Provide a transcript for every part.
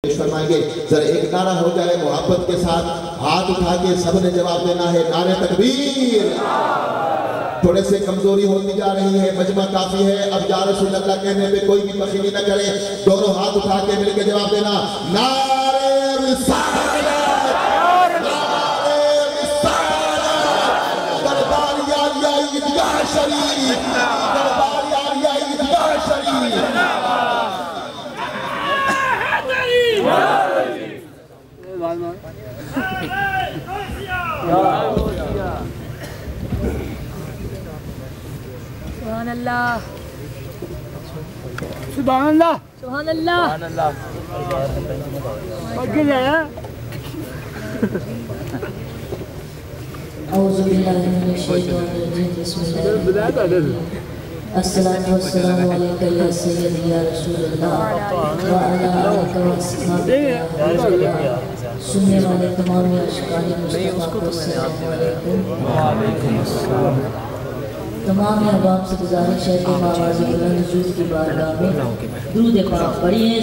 फरमाएंगे। जरा एक नारा हो जाए मोहब्बत के साथ, हाथ उठा के सबने जवाब देना है, नारे तकबीर। थोड़े से कमजोरी होती जा रही है, मजमा काफी है, अब या रसूल अल्लाह कहने पे कोई भी तखीली न करे, दोनों हाथ उठा के मिलकर जवाब देना, नारे रिसालत, नारे रिसालत, दरबार यारिया ईदगाह शरीफ, दरबार यारिया ईदगाह शरीफ। सुभान अल्लाह, सुभान अल्लाह, सुभान अल्लाह। आगे जाया। औज़ु बिल्लाहि मिनश शैतानिर रजीम, बिस्मिल्लाह। अस्सलातु वस्सलामु अलैका या सय्यदी या रसूलल्लाह व अला आलिका व अस्हाबिका। सुनने वाले तमाम आशिकान मुस्तफा को अस्सलामु अलैकुम। तमाम अहबाब से गुजारिश है कि आवाज़ बुलंद हुजूर की बारगाह में दुरूद पाक पढ़िए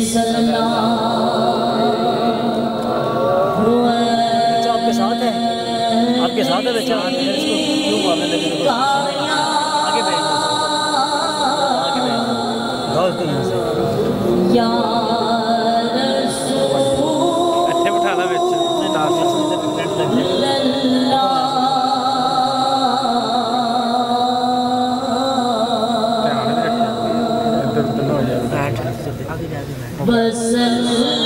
सल्लल्लाहु अलैहि। आपके साथ है, आपके साथ है बच्चा, इसको क्यों मारने लगे? आगे बैठ या अच्छे बिठाना बच्चा बस